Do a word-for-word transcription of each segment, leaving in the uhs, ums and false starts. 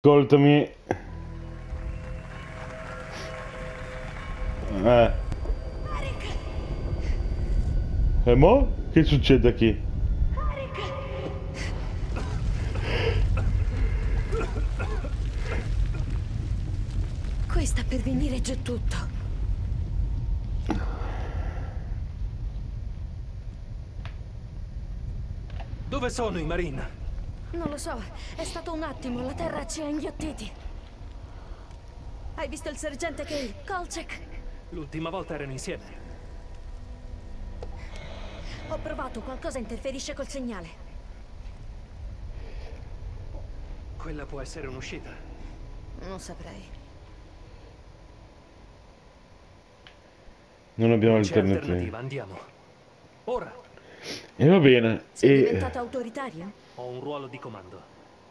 Ascoltami. Eh. E mo? Che succede qui? Qui sta per venire giù tutto. Dove sono i Marine? Non lo so, è stato un attimo, la terra ci ha inghiottiti. Hai visto il sergente Kay? Kolchak? L'ultima volta erano insieme. Ho provato, qualcosa interferisce col segnale. Quella può essere un'uscita. Non saprei. Non abbiamo C'è alternativa. alternativa, andiamo. Ora. E va bene. Sei E... diventato autoritario? Ho un ruolo di comando.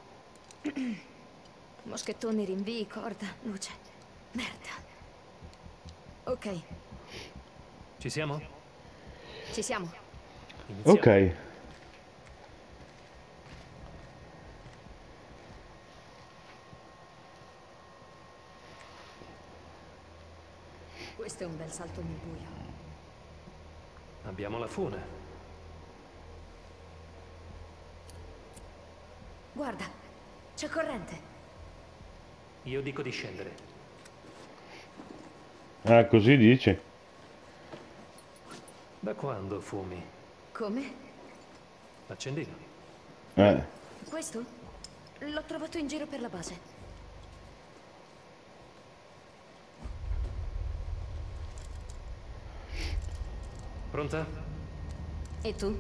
Moschettoni, rinvii, corda, luce. Merda. Ok, Ci siamo? ci siamo. Iniziamo. Ok. Questo è un bel salto nel buio. Abbiamo la fune. Guarda, c'è corrente. Io dico di scendere. Ah, così dici? Da quando fumi? Come? Accendino. Eh. Questo? L'ho trovato in giro per la base. Pronta? E tu?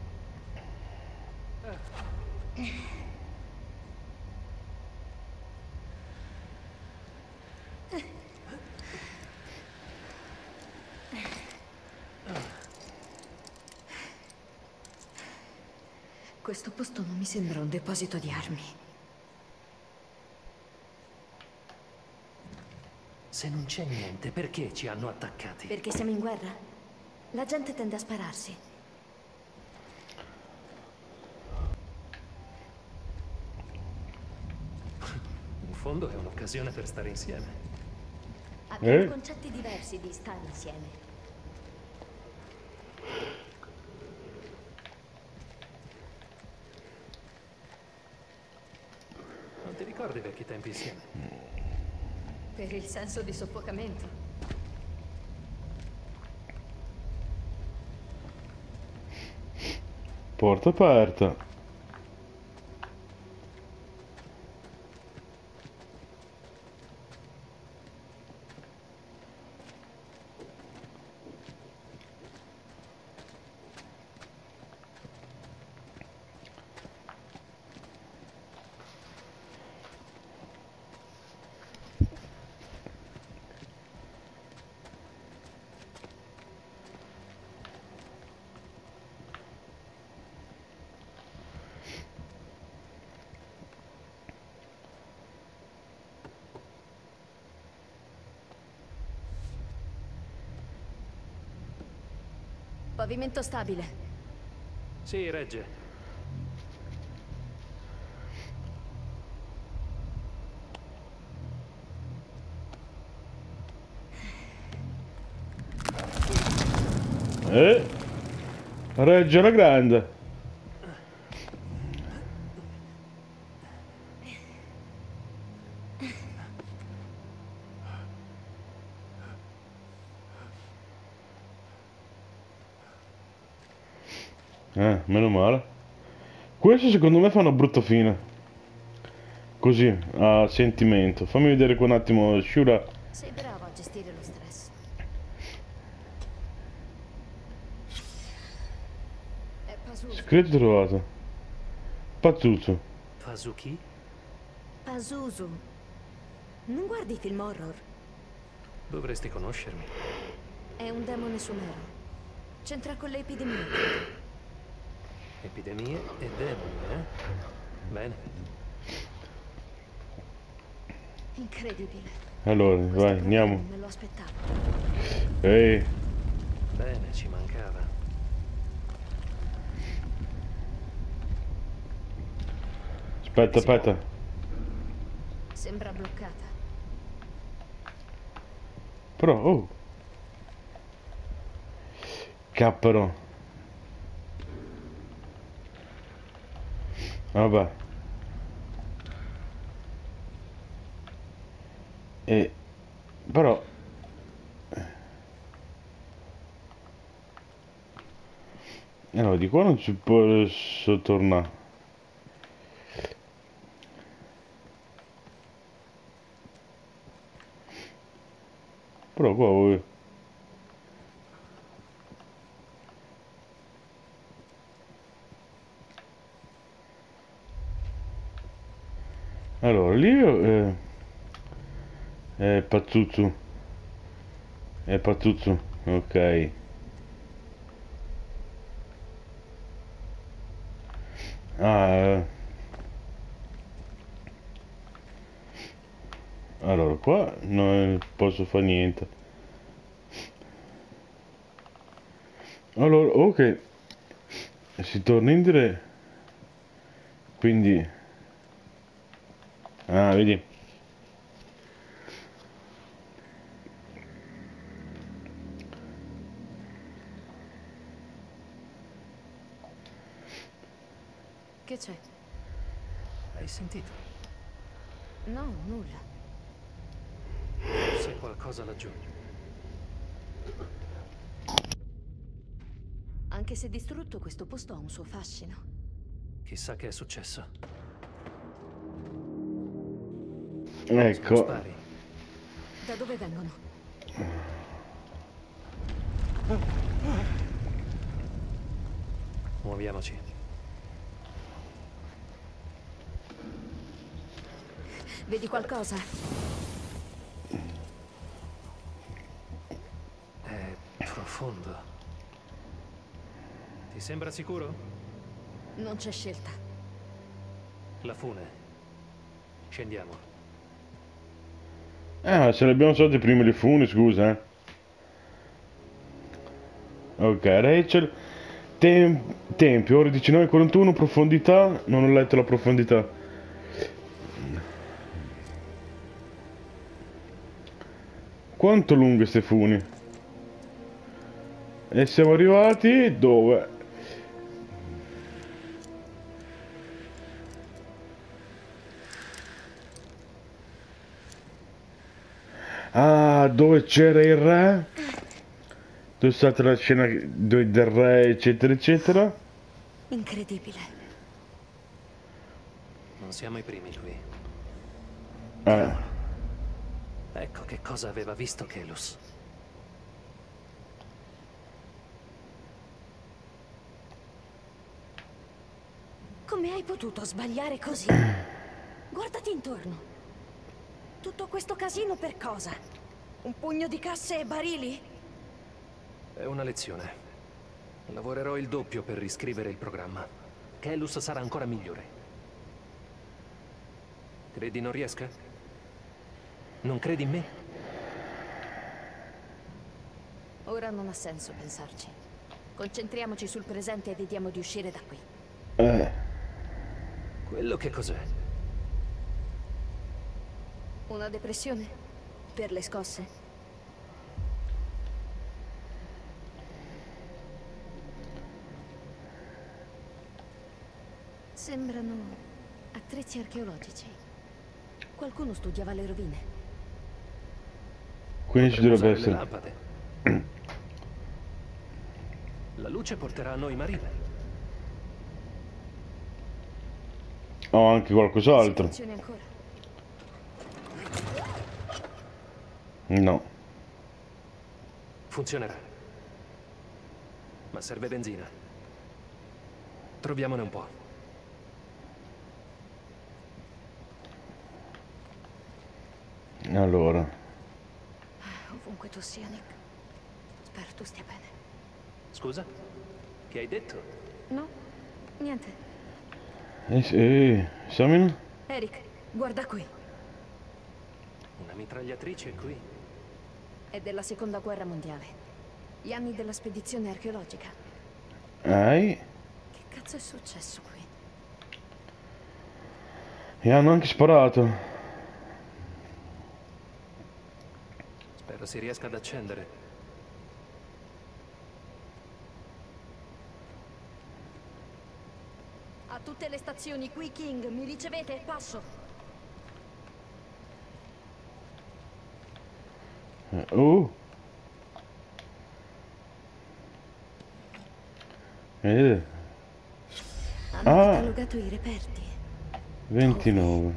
Questo posto non mi sembra un deposito di armi. Se non c'è niente, perché ci hanno attaccati? Perché siamo in guerra? La gente tende a spararsi. In fondo è un'occasione per stare insieme. Abbiamo Eh? concetti diversi di stare insieme. Non ti ricordi i vecchi tempi insieme? Per il senso di soffocamento. Porta aperta. Pavimento stabile. Sì, regge. Eh? Regge la grande. Eh, meno male. Questo secondo me fa una brutta fine. Così, a sentimento. Fammi vedere qua un attimo, Shura. Sei bravo a gestire lo stress. È Pazuzu. Segreto trovato. Pazuzu. Pazuki? Pazuzu. Non guardi i film horror? Dovresti conoscermi. È un demone sumero. C'entra con le epidemie. Epidemie e demoni, eh? Bene. Incredibile. Allora, Questa vai, prova andiamo. Non me lo aspettavo. Ehi, Bene, ci mancava. aspetta, aspetta. Sembra bloccata. Però, oh. Cappero. Vabbè. E... Però... Allora, di qua non ci posso tornare. Però qua vuoi... Allora, lì eh, è Pazzuzzu. È Pazzuzzu, ok. Ah, eh. Allora, qua non posso fare niente. Allora, ok. Si torna in dire. Quindi... Ah, vedi. Che c'è? Hai sentito? No, nulla. Forse qualcosa laggiù. Anche se distrutto, questo posto ha un suo fascino. Chissà che è successo. Ecco. Spari. Da dove vengono? Muoviamoci. Vedi qualcosa? È profondo. Ti sembra sicuro? Non c'è scelta. La fune. Scendiamo. Ah, se ne abbiamo soldi prima le fune, scusa, eh. Ok, Rachel. Tem Tempio, ore diciannove e quarantuno, profondità. Non ho letto la profondità. Quanto lunghe ste funi? E siamo arrivati dove? Ah, dove c'era il re? Dove è stata la scena del re, eccetera, eccetera. Incredibile. Non siamo i primi qui. Eh. Ecco che cosa aveva visto Kelus. Come hai potuto sbagliare così? Guardati intorno. Tutto questo casino per cosa? Un pugno di casse e barili? È una lezione. Lavorerò il doppio per riscrivere il programma. Kelus sarà ancora migliore. Credi non riesca? Non credi in me? Ora non ha senso pensarci. Concentriamoci sul presente e vediamo di uscire da qui. Eh. Quello che cos'è? Una depressione? Per le scosse? Sembrano attrezzi archeologici. Qualcuno studiava le rovine. Quindi ci Potremmo dovrebbe usare le essere. lampade. La luce porterà a noi Marina. Ho anche qualcos'altro. Funziona ancora? No. Funzionerà. Ma serve benzina. Troviamone un po'. Allora. Ovunque tu sia, Nick. Spero tu stia bene. Scusa? Che hai detto? No? Niente. Eh, eh, Samina? Eric, guarda qui. Una mitragliatrice qui. È della seconda guerra mondiale. Gli anni della spedizione archeologica. Ai. Che cazzo è successo qui? E hanno anche sparato. Spero si riesca ad accendere. A tutte le stazioni qui, King, mi ricevete? Passo. Uh. Eh. Hanno Ah. catalogato i reperti. ventinove.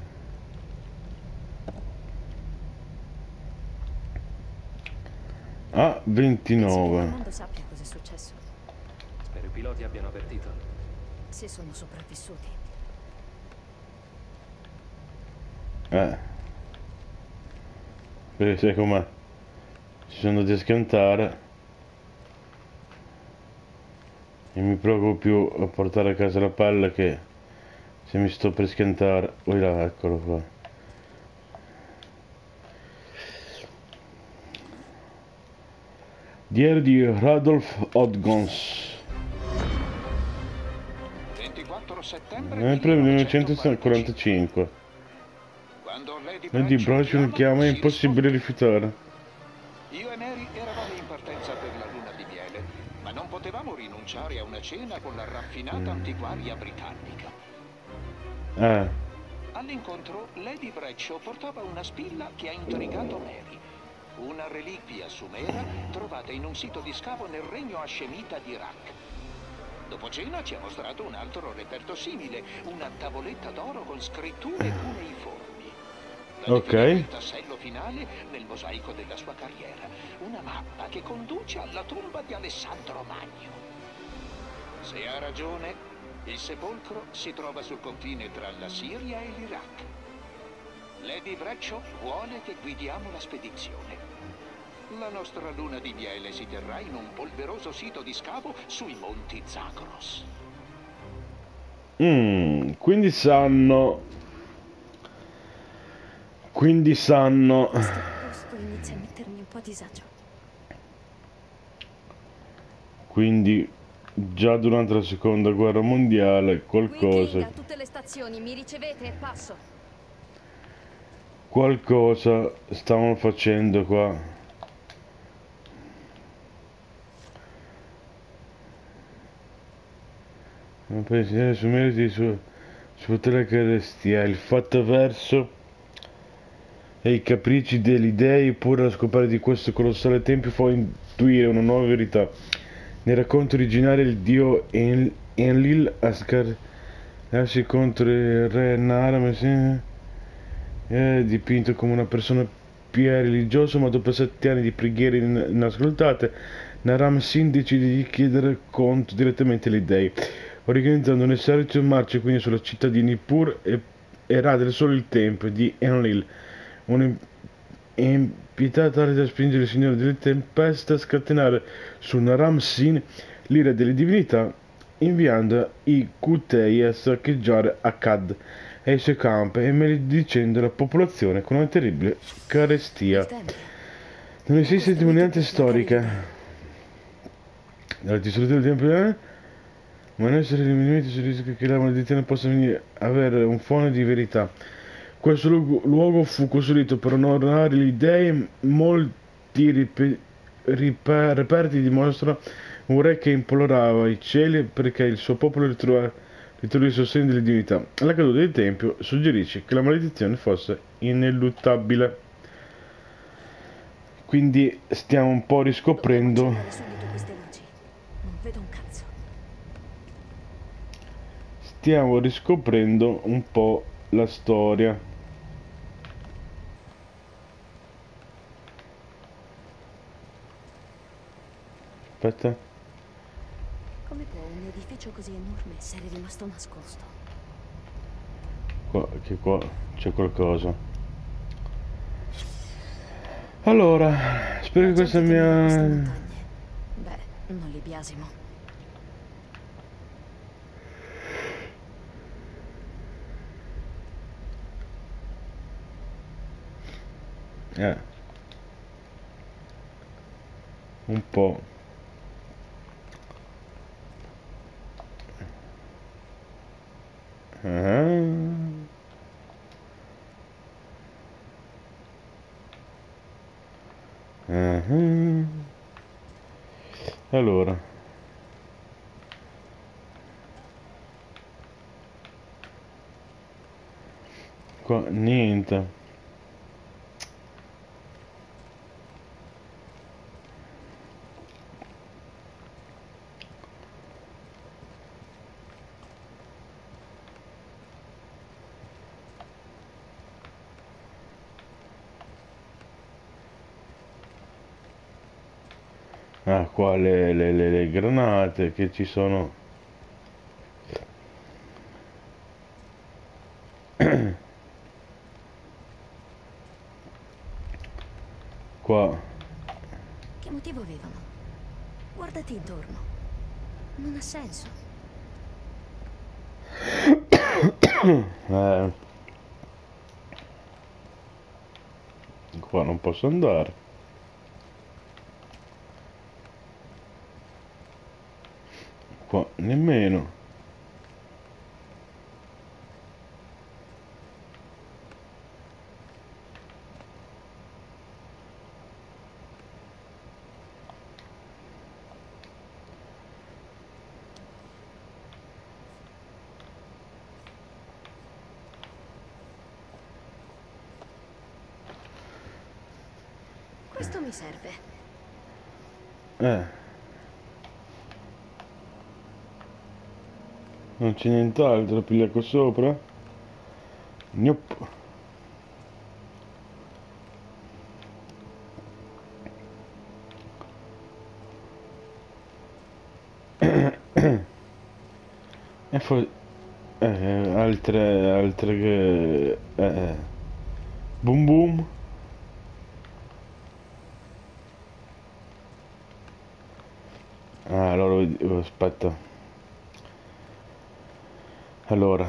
Ah, Penso che il ventinove. comando sappia cosa è successo. Spero i piloti abbiano avvertito. Se sono sopravvissuti. Eh. Perché sai com'è? Ci sono andati a schiantare. E mi preoccupo più a portare a casa la palla che se mi sto per schiantare. Oh là, eccolo qua. Diario di Radolf Odgons. ventiquattro settembre Nel millenovecentoquarantacinque. Quando Lady Lady Bradshaw un chiama è impossibile rifiutare. Io e Mary eravamo in partenza per la luna di miele, ma non potevamo rinunciare a una cena con la raffinata antiquaria britannica. Eh. All'incontro, Lady Bradshaw portava una spilla che ha intrigato Mary. Una reliquia sumera trovata in un sito di scavo nel regno hascemita di Iraq. Dopo cena ci ha mostrato un altro reperto simile, una tavoletta d'oro con scritture cuneiformi. La Ok. definiva il tassello finale nel mosaico della sua carriera, una mappa che conduce alla tomba di Alessandro Magno. Se ha ragione, il sepolcro si trova sul confine tra la Siria e l'Iraq. Lady Bradshaw vuole che guidiamo la spedizione. La nostra luna di miele si terrà in un polveroso sito di scavo sui monti Zagros. Mm, quindi sanno. Quindi sanno. Questo posto inizia a mettermi un po' a disagio. Quindi già durante la seconda guerra mondiale Qui, King, qualcosa. a tutte le stazioni, mi ricevete? Passo. Qualcosa stavano facendo qua. Non pensare su meriti su, su tutte le carestie, il fatto verso e i capricci degli dei, eppure la scoperta di questo colossale tempio fa intuire una nuova verità. Nel racconto originale il dio En- Enlil a scagliarsi contro il re Naram è dipinto come una persona più religiosa, ma dopo sette anni di preghiere in- inascoltate, Naram Sin decide di chiedere conto direttamente agli dei. Organizzando un esercito in marcia quindi sulla città di Nippur e, e rade solo il tempio di Enlil, un'impietà tale da spingere il signore delle tempeste a scatenare su Naram Sin l'ira delle divinità, inviando i Qutei a saccheggiare Akkad e i suoi campi e maledicendo la popolazione con una terribile carestia. Il tempio. Non esiste testimonianza Costruito per storica placare dalla distruzione del tempio, eh? Ma non essere rimanimenti sul rischio che la maledizione possa venire avere un fondo di verità. Questo luogo, luogo fu costruito per onorare gli dei. Molti ripe, riper, reperti dimostrano un re che implorava i cieli perché il suo popolo ritrova- ritrovi il sostegno delle divinità. La caduta del tempio suggerisce che la maledizione fosse ineluttabile. Quindi stiamo un po' Dobbiamo riscoprendo. accendere subito queste luci. Non vedo un cazzo. Stiamo riscoprendo un po' la storia. Aspetta. Come può un edificio così enorme essere rimasto nascosto? Qua, che qua c'è qualcosa. Allora, spero che La questa gente temeva queste mia... montagne. Beh, non li biasimo. Eh. Un po'. Ah. Uh-huh. Allora, qua niente. Ah, qua le, le, le, le granate che ci sono. Qua. Che motivo avevano? Guardati intorno. Non ha senso. Eh. Qua non posso andare. Qua nemmeno. Questo mi serve. Eh. Non c'è nient'altro, piglia qua sopra. Nope. E poi eh, altre altre che eh, boom boom. Ah, allora oh, aspetta. Allora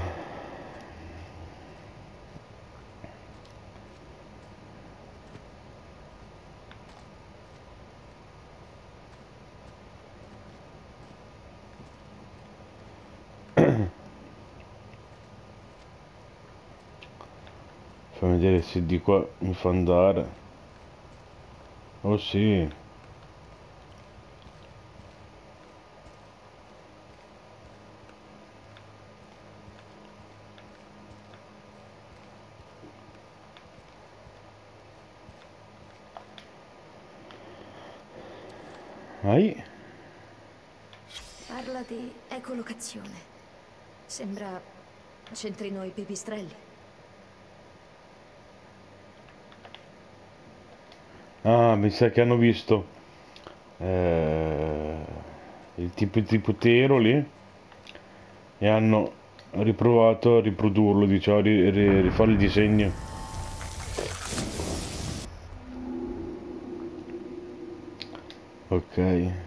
fammi vedere se di qua mi fa andare. Oh sì. Ai. Parla di ecolocazione. Sembra c'entrino i pipistrelli. Ah, mi sa che hanno visto eh, il tipo di potero lì e hanno riprovato a riprodurlo, diciamo, ri- ri- rifare il disegno. Ok.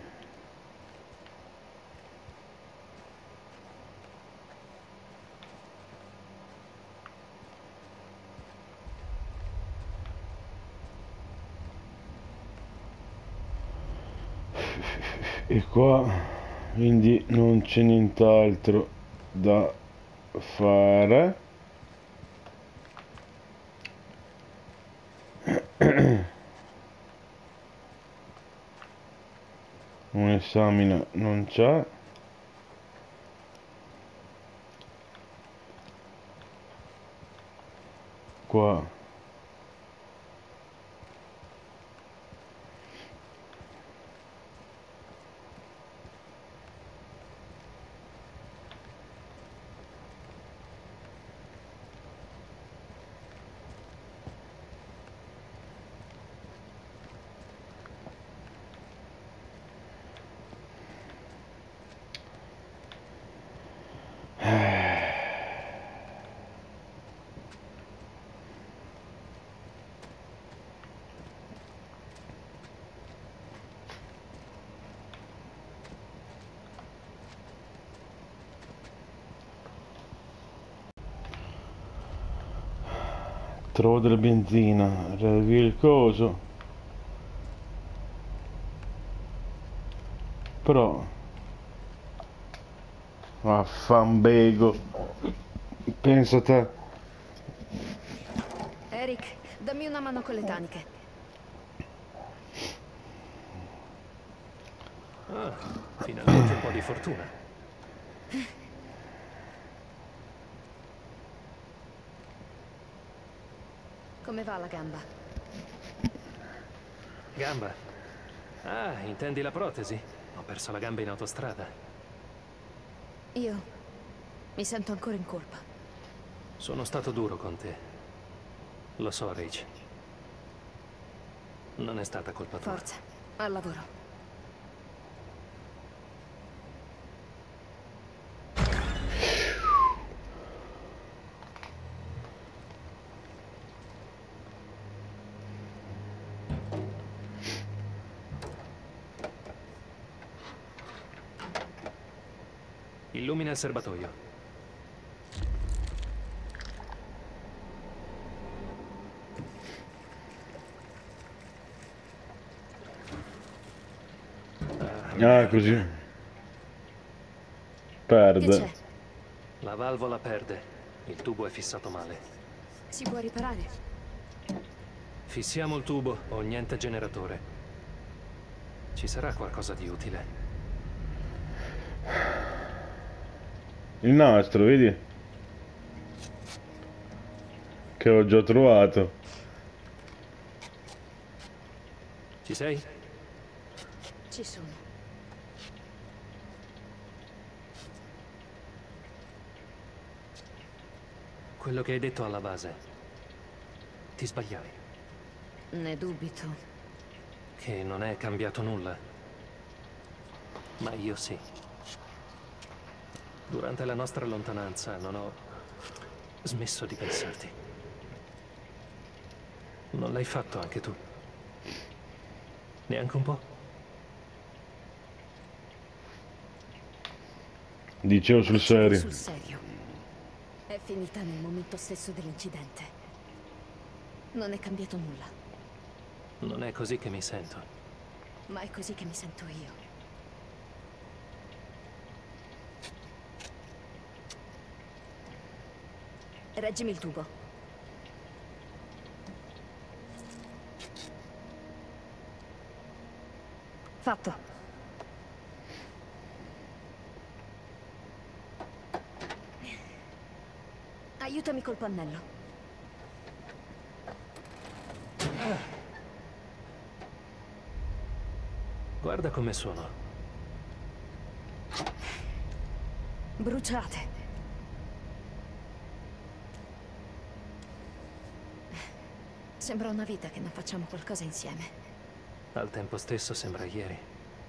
E qua quindi non c'è nient'altro da fare. Un esamina non c'è. Qua trovo della benzina, riavvio il coso. Però vaffanbego. Pensa te. Eric, dammi una mano con le taniche. Ah, finalmente un po' di fortuna. Come va la gamba? Gamba? Ah, intendi la protesi? Ho perso la gamba in autostrada. Io mi sento ancora in colpa. Sono stato duro con te. Lo so, Rach. Non è stata colpa tua. Forza, al lavoro. Illumina il serbatoio. Ah, così. Che Perde. c'è? La valvola perde. Il tubo è fissato male. Si può riparare? Fissiamo il tubo o niente generatore. Ci sarà qualcosa di utile. Il nastro, vedi? Che ho già trovato. Ci sei? Ci sono. Quello che hai detto alla base. Ti sbagliavi. Ne dubito. Che non è cambiato nulla. Ma io sì. Durante la nostra lontananza non ho smesso di pensarti. Non l'hai fatto anche tu? Neanche un po'? Dicevo sul serio. Sul serio. È finita nel momento stesso dell'incidente. Non è cambiato nulla. Non è così che mi sento. Ma è così che mi sento io. Reggimi il tubo. Fatto. Aiutami col pannello. Guarda come sono. Bruciate. Sembra una vita che non facciamo qualcosa insieme. Al tempo stesso sembra ieri.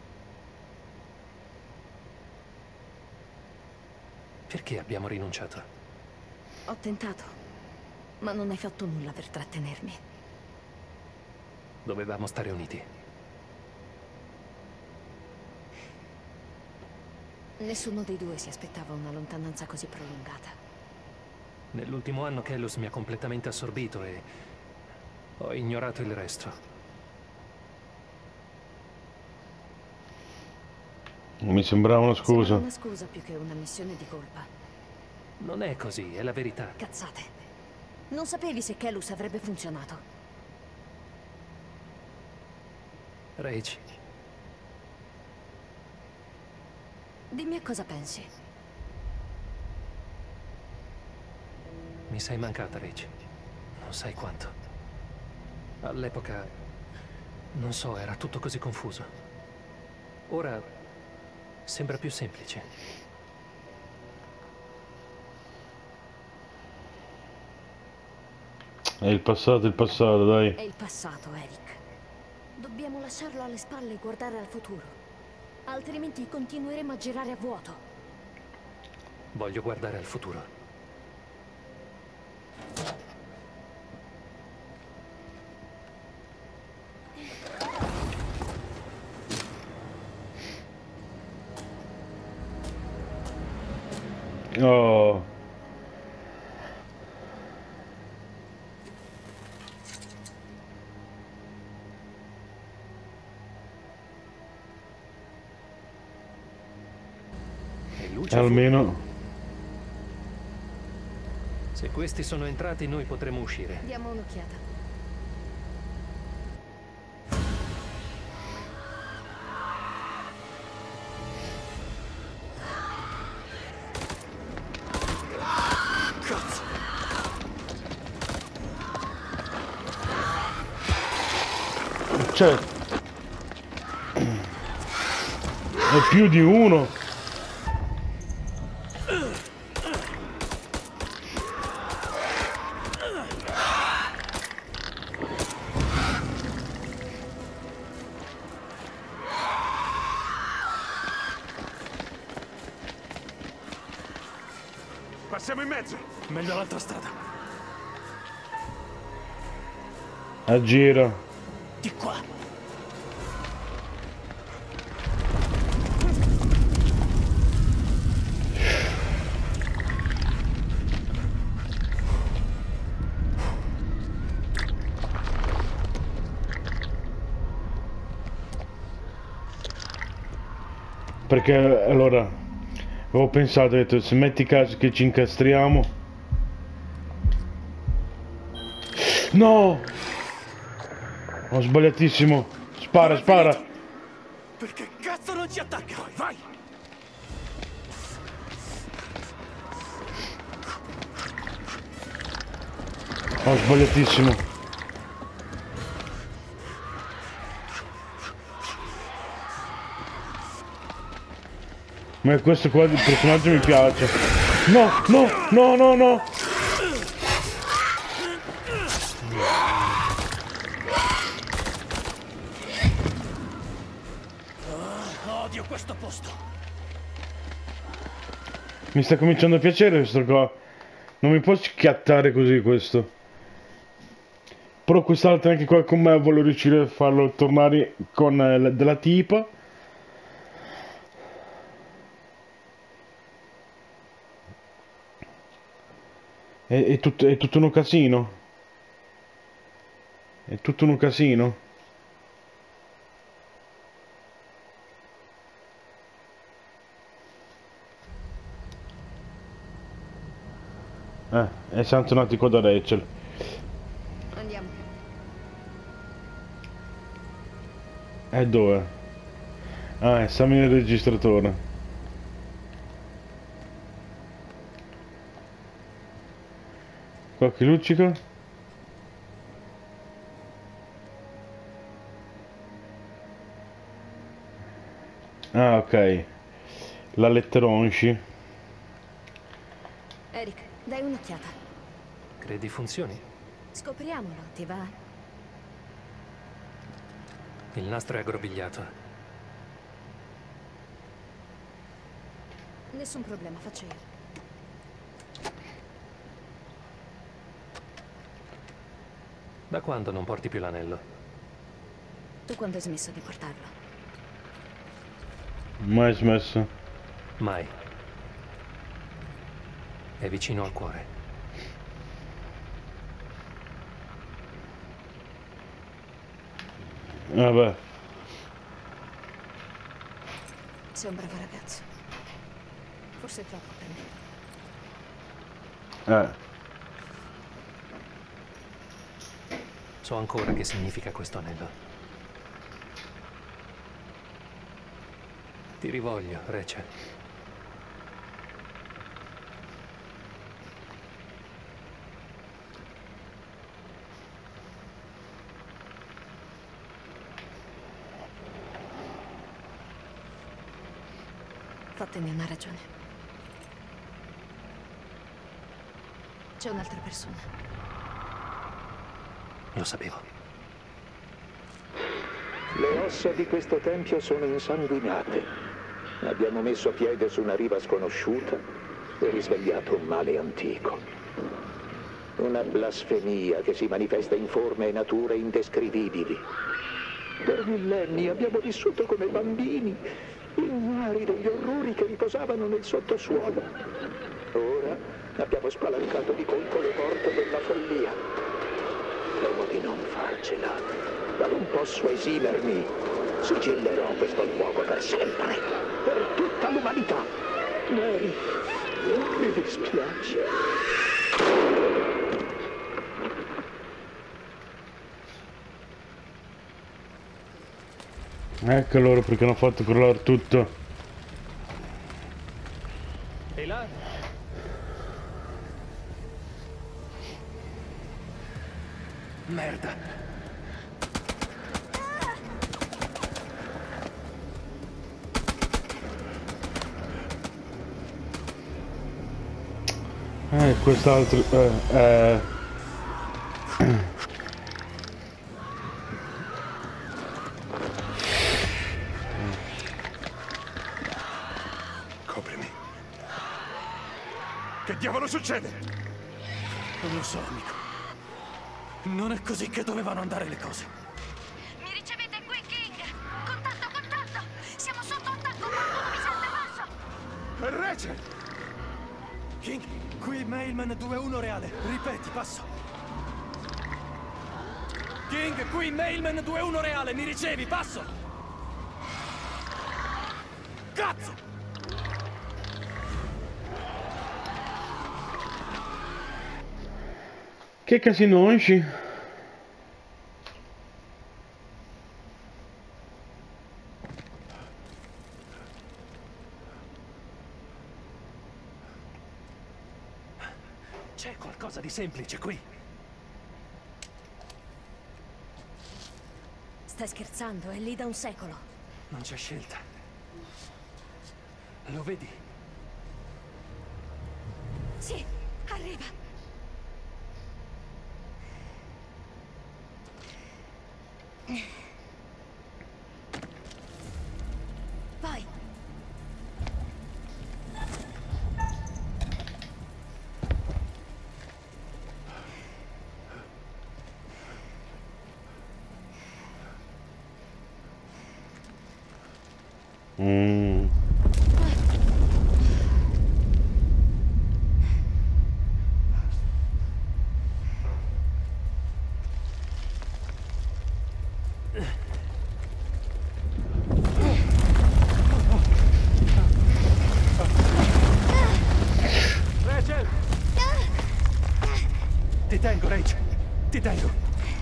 Perché abbiamo rinunciato? Ho tentato, ma non hai fatto nulla per trattenermi. Dovevamo stare uniti. Nessuno dei due si aspettava una lontananza così prolungata. Nell'ultimo anno Kellus mi ha completamente assorbito e ho ignorato il resto. Mi sembrava una scusa. Sembra una scusa più che una missione di colpa. Non è così, è la verità. Cazzate. Non sapevi se Kellus avrebbe funzionato. Rach, Dimmi a cosa pensi. mi sei mancata, Rach. Non sai quanto. All'epoca, non so, era tutto così confuso. Ora sembra più semplice. È il passato, il passato, dai. È il passato, Eric. Dobbiamo lasciarlo alle spalle e guardare al futuro. Altrimenti continueremo a girare a vuoto. Voglio guardare al futuro. Oh. E luce Almeno. Se questi sono entrati, noi potremo uscire. Diamo un'occhiata. Cioè... È più di uno. Passiamo in mezzo. Meglio l'altra strada. Aggira. Di qua. Perché allora avevo pensato, ho detto, se metti caso che ci incastriamo. No! Ho sbagliatissimo. Spara, spara. Perché cazzo non ci attacca? Vai, vai! Ho sbagliatissimo. Ma questo qua di personaggio mi piace. No, no, no, no, no. Oh, odio questo posto. Mi sta cominciando a piacere questo qua. Non mi può schiattare così questo. Però quest'altro anche qua con me voglio riuscire a farlo tornare con eh, della tipa. È, è, tutto, è tutto un casino. È tutto un casino. Eh, e siamo tornati qua da Rachel. Andiamo. E dove? Ah, esamina il registratore. Qua che luccica? Ah, ok. La letteronci. Eric, dai un'occhiata. Credi funzioni? Scopriamolo, ti va? Il nastro è aggrovigliato. Nessun problema, faccio io. Da quando non porti più l'anello? Tu quando hai smesso di portarlo? Mai smesso. Mai. È vicino al cuore. Vabbè. Sei un bravo ragazzo. Forse troppo per me. Eh. So ancora che significa questo anello. Ti rivoglio, Rachel. Fatemi una ragione. C'è un'altra persona. Lo sapevo. Le ossa di questo tempio sono insanguinate. Abbiamo messo piede su una riva sconosciuta e risvegliato un male antico. Una blasfemia che si manifesta in forme e nature indescrivibili. Per millenni abbiamo vissuto come bambini, ignari degli orrori che riposavano nel sottosuolo. Ora abbiamo spalancato di colpo le porte della follia. Temo di non farcela, ma non posso esimermi. Sigillerò questo luogo per sempre, per tutta l'umanità. Mary, mi dispiace. Ecco loro perché hanno fatto crollare tutto. E là? Merda. Eh, quest'altro... Eh, eh. Coprimi. Che diavolo succede? Non lo so, amico. Non è così che dovevano andare le cose. Mi ricevete qui, King? Contatto, contatto! Siamo sotto attacco, qualcuno mi sente basso! Rachel! King, qui Mailman due uno reale. Ripeti, passo. King, qui Mailman due uno reale. Mi ricevi, passo. Cazzo! Che casino esci? C'è qualcosa di semplice qui. Stai scherzando? È lì da un secolo. Non c'è scelta. Lo vedi? Sì, arriva. Vai. Mm. Rachel! Ti tengo, Rachel. Ti tengo.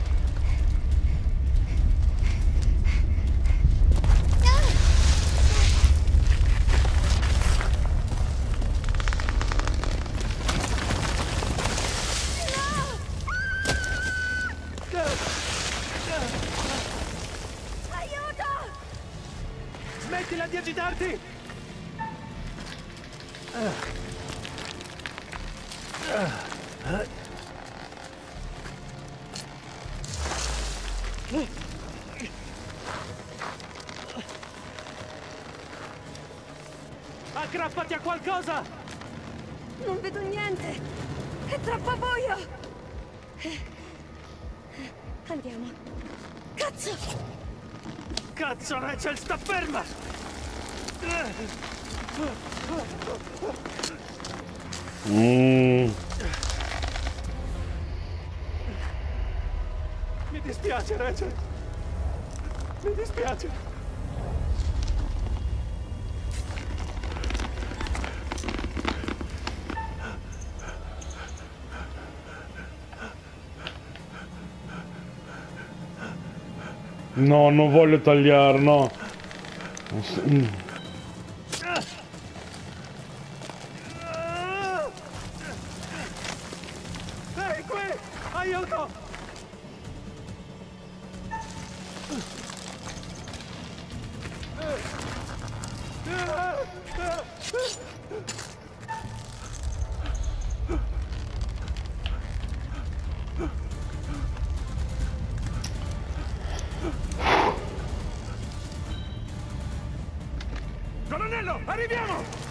Aiuto! Smettila di agitarti! Aggrappati a qualcosa! Non vedo niente! È troppo buio! Andiamo. Cazzo! Cazzo, Rachel, sta ferma! Mm. Mi dispiace, Rachel. Mi dispiace. No, non voglio tagliare, no. Mm. Ehi, qui! Aiuto! Colonnello, arriviamo!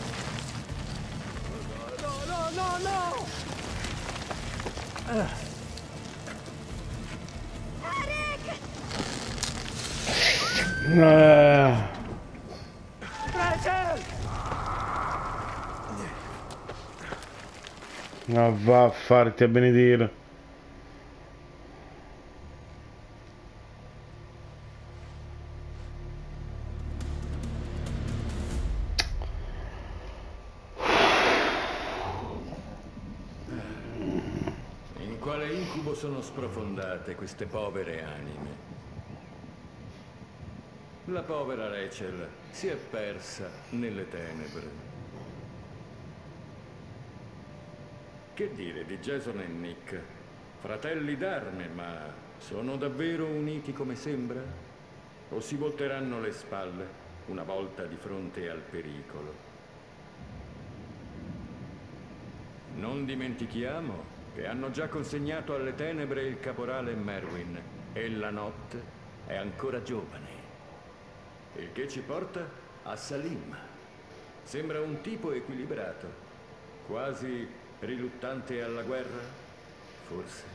No, no, no, no! Eh. Rachel! Ma va a farti a benedire. In quale incubo sono sprofondate queste povere anime? La povera Rachel si è persa nelle tenebre. Che dire di Jason e Nick? Fratelli d'arme, ma sono davvero uniti come sembra? O si volteranno le spalle una volta di fronte al pericolo? Non dimentichiamo che hanno già consegnato alle tenebre il caporale Merwin e la notte è ancora giovane. Il che ci porta a Salim. Sembra un tipo equilibrato, quasi riluttante alla guerra, forse.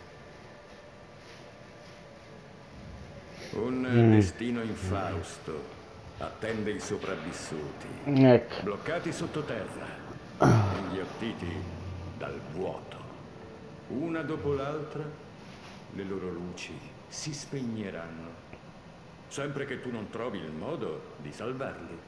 Un Mm. destino infausto attende i sopravvissuti, Ecco. bloccati sottoterra, inghiottiti dal vuoto. Una dopo l'altra, le loro luci si spegneranno, sempre che tu non trovi il modo di salvarli.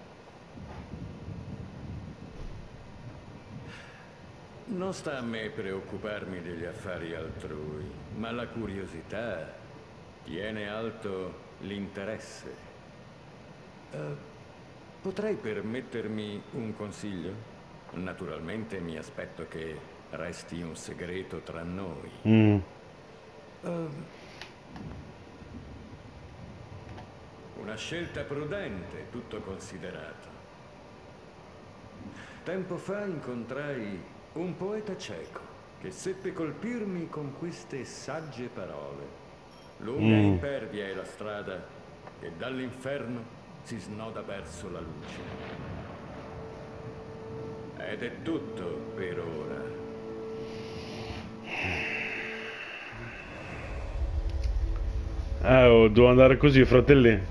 Non sta a me preoccuparmi degli affari altrui, ma la curiosità tiene alto l'interesse. Eh, potrei permettermi un consiglio? Naturalmente mi aspetto che resti un segreto tra noi. Mm. Eh, una scelta prudente, tutto considerato. Tempo fa incontrai un poeta cieco che seppe colpirmi con queste sagge parole. Lunga e Mm. impervia è la strada e dall'inferno si snoda verso la luce. Ed è tutto per ora. Eh, oh, devo andare così, fratelli.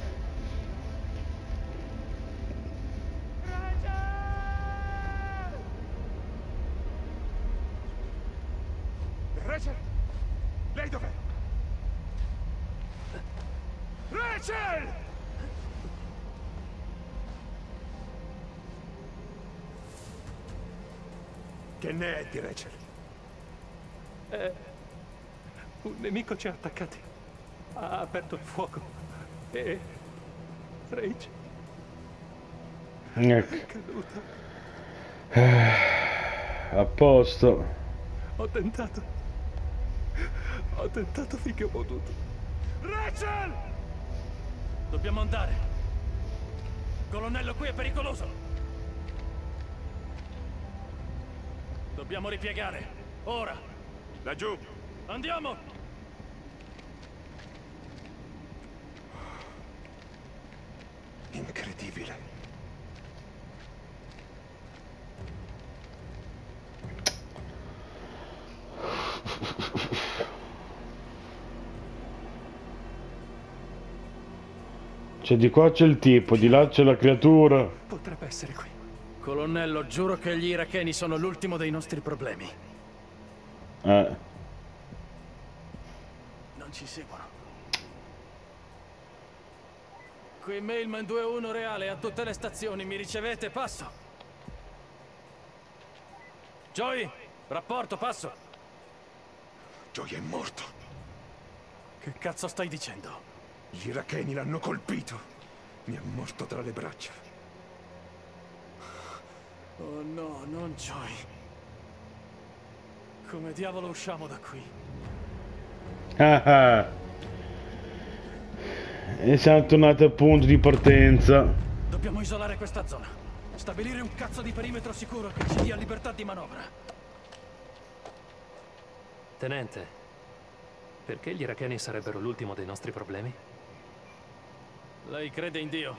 Rachel! Lei dov'è? Rachel! Che ne è di Rachel? Eh, un nemico ci ha attaccati. Ha aperto il fuoco. E... Rachel Ecco. è caduta. A posto. Ho tentato. Ho tentato finché ho potuto. Rachel! Dobbiamo andare. Colonnello, qui è pericoloso. Dobbiamo ripiegare. Ora. Laggiù! Andiamo! Incredibile. Cioè, di qua c'è il tipo, di là c'è la creatura. Potrebbe essere qui. Colonnello, giuro che gli iracheni sono l'ultimo dei nostri problemi. Eh. Non ci seguono. Qui Mailman due uno reale a tutte le stazioni. Mi ricevete? Passo. Joey, rapporto, passo. Joey è morto. Che cazzo stai dicendo? Gli iracheni l'hanno colpito. Mi è morto tra le braccia. Oh no, non Joey. Come diavolo usciamo da qui? Ah ah. E siamo tornati al punto di partenza. Dobbiamo isolare questa zona. Stabilire un cazzo di perimetro sicuro che ci dia libertà di manovra. Tenente, perché gli iracheni sarebbero l'ultimo dei nostri problemi? Lei crede in Dio?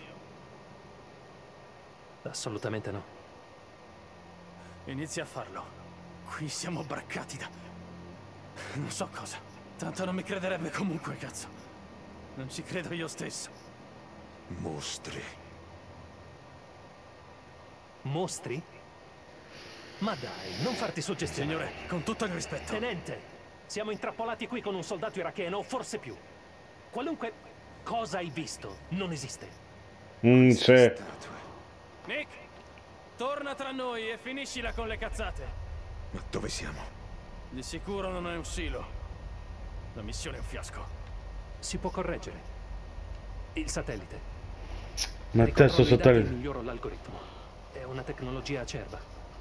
Assolutamente no. Inizia a farlo. Qui siamo braccati da... non so cosa. Tanto non mi crederebbe comunque, cazzo. Non ci credo io stesso. Mostri. Mostri? Ma dai, non farti suggestioni. Signore, con tutto il rispetto. Tenente, siamo intrappolati qui con un soldato iracheno, o forse più. Qualunque cosa hai visto non esiste. Mm, c'è. Statue. Nick, torna tra noi e finiscila con le cazzate. Ma dove siamo? Di sicuro non è un silo. La missione è un fiasco. Si può correggere. Il satellite. Ma te sto Ricontrollo i dati e satellite. miglioro l'algoritmo. È una tecnologia acerba.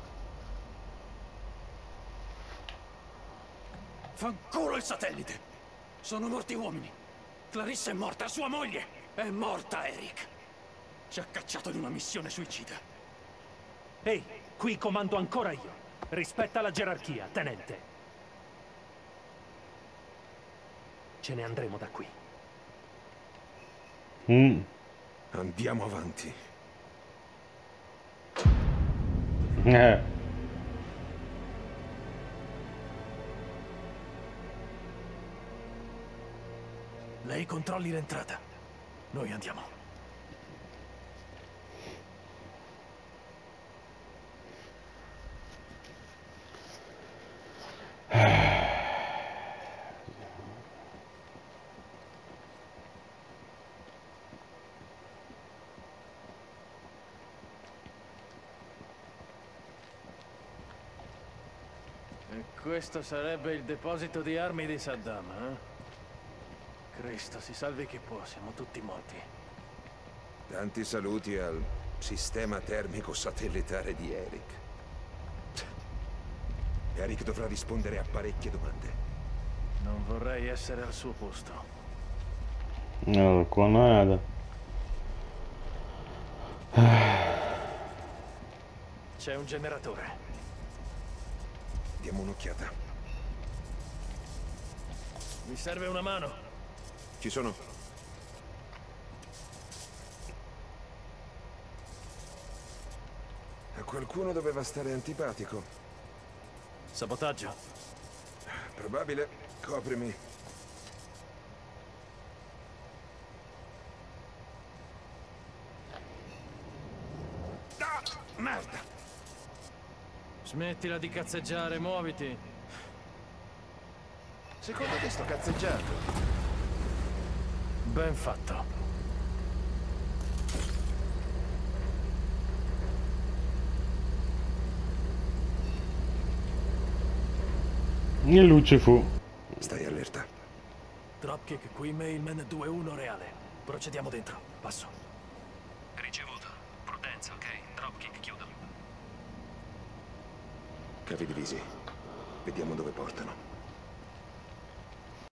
Fanculo il satellite! Sono morti uomini. Clarissa è morta, sua moglie è morta, Eric. Ci ha cacciato in una missione suicida. Ehi, qui comando ancora io. Rispetta la gerarchia, tenente. Ce ne andremo da qui. Mm. Andiamo avanti. Eh. Lei controlli l'entrata. Noi andiamo. E questo sarebbe il deposito di armi di Saddam, eh? Cristo, si salvi chi può, siamo tutti morti. Tanti saluti al sistema termico satellitare di Eric. Eric dovrà rispondere a parecchie domande. Non vorrei essere al suo posto. No, qua nada. C'è un generatore. Diamo un'occhiata. Vi serve una mano? Ci sono. A qualcuno doveva stare antipatico. Sabotaggio. Probabile. Coprimi. Ah, merda! Smettila di cazzeggiare, muoviti. Secondo te sto cazzeggiando? Ben fatto. E luce fu. Stai allerta. Dropkick qui, Mailman due uno reale. Procediamo dentro. Passo. Ricevuto. Prudenza, ok? Dropkick, chiudo. Cavi divisi. Vediamo dove portano.